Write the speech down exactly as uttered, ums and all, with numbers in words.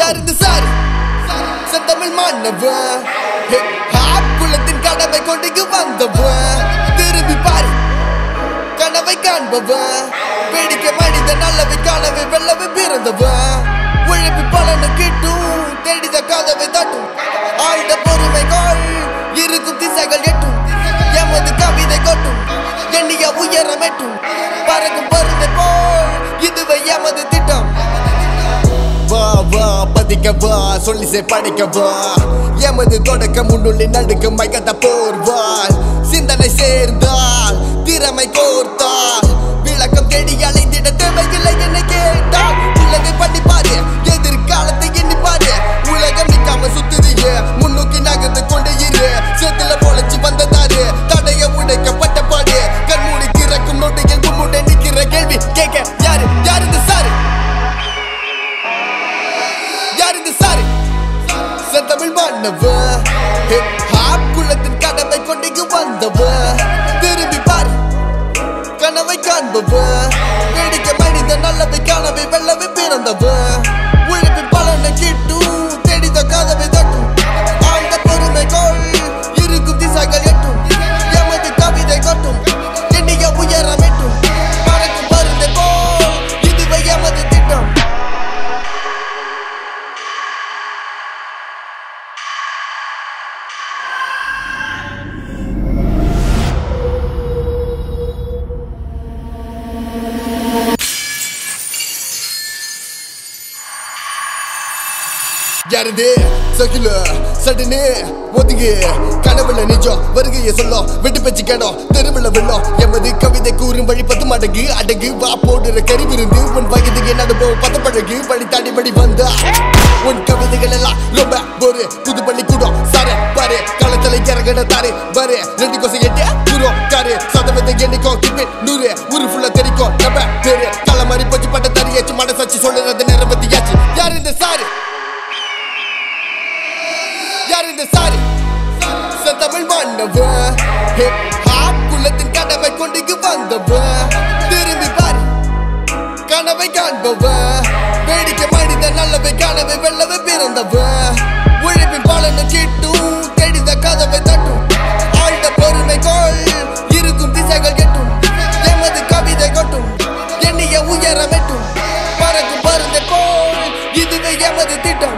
யாருந்து sir செந்தமிழ் மாணவன் குலத்தின் கனவை கொண்டு வந்தவன் திரும்பி பாரு கனவை காண்பவன் வேடிக்கை மனித நல்லவை காணவை வெள்ளவை பிறந்தவன் உழைப்பு பலனை கிட்டும் தேடித கதவை தட்டும் ஆழ்ந்த பொறுமைகள் இருக்கும் திசைகள் எட்டும் எமது கவிதை கொட்டும் எண்ணிய உயரம் எட்டும் பறக்கும் பருந்தை போல் இதுவே எமது திட்டம் வா வா பதிக்க வா சொல்லி சே படிக்க வா எமது தொடக்க முன்னுள்ளி நடுக்க மைகத்த போர்வாள் சிந்தனை சேர்ந்தால் திறமை கோர்த்தால் விளக்கம் தேடி அலைந்திட தேவையில்லை என்னை கேட்டால் உள்ளதை பண்ணி பாரு எதிர்காலத்தை எண்ணி பாரு உலகம் நிக்காம சுத்துதிய முன்னோக்கி நகர்ந்து கொண்டு இரு சேத்துல பொழைச்சு வந்ததாரு தடைய உடைக்கப்பட்ட பாடு கண்மூடி திறக்கும் நோட்டையில் முன்னுடைய நிக்கிற கேள்வி கேட்க யாரு யாரு இந்த சாரு யாரு இந்த சாரு செந்தமிழ் மாணவன் குலத்தின் கனவை கொண்டு வந்தவன் திரும்பி பாரு கனவை காண்பவன் வேடிக்கை மனித நல்லவை காணவை வெள்ளவை பிறந்தவன் உழைப்பின் பலனை கிட்டும் தேடித கதவை தட்டும் ஆழ்ந்த பொறுமைகள் இருக்கும் திசைகள் எட்டும் எமது கவிதை கொட்டும் எண்ணிய உயரம் எட்டும் பறக்கும் பருந்தை போல் இதுவே எமது திட்டம் யாருதே சகில சடனே ஒதுங்கு கனவுல நிஜம் வருகைய சொல்லும் விட்டு பேச்சு கேடும் தெருவில் வெள்ளம் எமது கவிதை கூறும் வழி பத்து மடங்கு அடங்கு வா போடுற கருவிருந்து உன் வயதுக்கு நடுவோம் பத்த பழகு வழி தாண்டி வழி வந்தா உன் கவிதைகள் எல்லாம் ரொம்ப ஒரு புது பள்ளி கூடும் சாரு பாரு களத்துல இறங்கட தாரு பாரு ரெண்டு கோசை எட்டு தூரம் காரு சதவீத எண்ணிக்கும் கிப்பி நூறு ஊரு ஃபுல்லா தெரிக்கும் நம்ம பேரு கள மாதிரி பச்சு பட்ட தறியாச்சு மனசாச்சு சொல்லுறது நிரம்பத்தியாச்சு யாரு இந்த சாரு யாரு இந்த சாரு செந்தமிழ் மாணவன் குலத்தின் கனவை கொண்டு வந்தவன் திரும்பி பாரு கனவை காண்பவன் வேடிக்கை மனித நல்லவை காணவை வெள்ளவை பிறந்தவன் உழைப்பின் பலனை கிட்டும் தேடித கதவை தட்டும் ஆழ்ந்த பொறுமைகள் இருக்கும் திசைகள் எட்டும் எமது கவிதை கொட்டும் எண்ணிய உயரம் எட்டும் பறக்கும் பருந்தை போல் இதுவே எமது திட்டம்